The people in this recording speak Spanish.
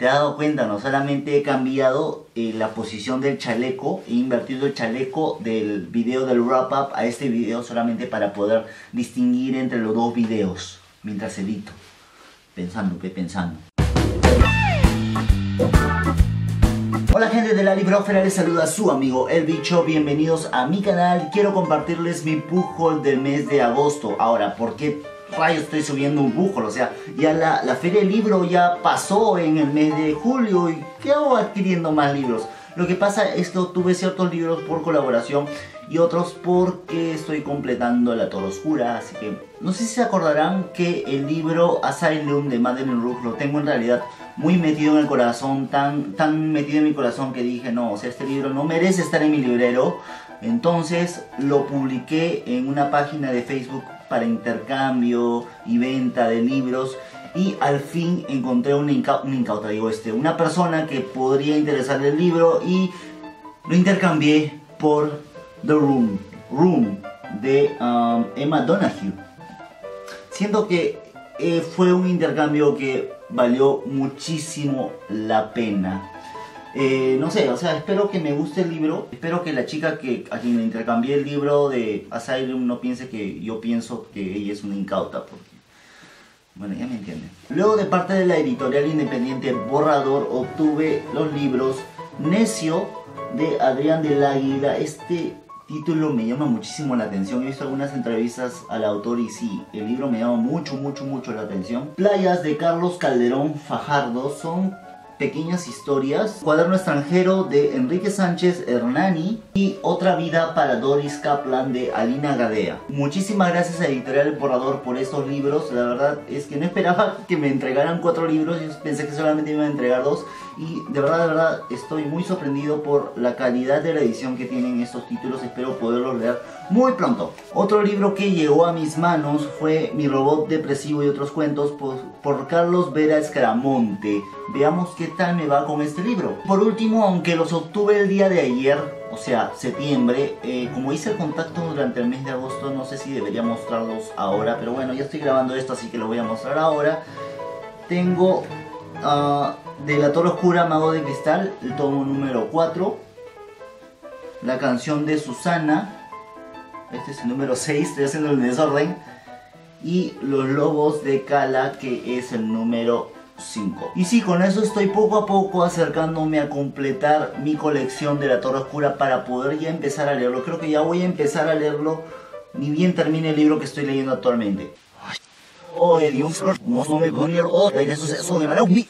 te has dado cuenta, no solamente he cambiado la posición del chaleco, he invertido el chaleco del video del wrap up a este video solamente para poder distinguir entre los dos videos mientras edito. Pensando. Hola gente de la Librosfera, les saluda su amigo El Bicho, bienvenidos a mi canal. Quiero compartirles mi book haul del mes de agosto. Ahora, ¿por qué rayos estoy subiendo un book haul? O sea, ya la feria del libro ya pasó en el mes de julio y ¿qué hago adquiriendo más libros? Lo que pasa es que obtuve ciertos libros por colaboración y otros porque estoy completando La Torre Oscura, así que no sé si se acordarán que el libro Asylum de Madeleine Rook lo tengo en realidad muy metido en el corazón, tan metido en mi corazón que dije no, o sea, este libro no merece estar en mi librero. Entonces lo publiqué en una página de Facebook para intercambio y venta de libros. Y al fin encontré una persona que podría interesarle el libro y lo intercambié por The Room de Emma Donoghue. Siento que fue un intercambio que valió muchísimo la pena. No sé, o sea, espero que me guste el libro. Espero que la chica a quien le intercambié el libro de Asylum no piense que yo pienso que ella es una incauta, porque bueno, ya me entienden. Luego, de parte de la editorial independiente Borrador, obtuve los libros Necio de Adrián del Águila. Este título me llama muchísimo la atención. He visto algunas entrevistas al autor y sí, el libro me llama mucho la atención. Playas de Carlos Calderón Fajardo, son pequeñas historias. Cuaderno extranjero de Enrique Sánchez Hernani y Otra vida para Doris Kaplan de Alina Gadea. Muchísimas gracias a Editorial Borrador por estos libros. La verdad es que no esperaba que me entregaran 4 libros. Yo pensé que solamente me iban a entregar 2. Y de verdad estoy muy sorprendido por la calidad de la edición que tienen estos títulos. Espero poderlos leer muy pronto. Otro libro que llegó a mis manos fue Mi robot depresivo y otros cuentos por Carlos Vera Escaramonte. Veamos qué tal me va con este libro. Por último, aunque los obtuve el día de ayer, o sea, septiembre, como hice el contacto durante el mes de agosto, no sé si debería mostrarlos ahora, pero bueno, ya estoy grabando esto, así que lo voy a mostrar ahora. Tengo de La Torre Oscura, Mago de Cristal, el tomo número 4. La canción de Susana, este es el número 6, estoy haciendo el desorden. Y Los Lobos de Cala, que es el número 5. Y sí, con eso estoy poco a poco acercándome a completar mi colección de La Torre Oscura para poder ya empezar a leerlo. Creo que ya voy a empezar a leerlo ni bien termine el libro que estoy leyendo actualmente. Oh Dios, no me ponía otra y eso de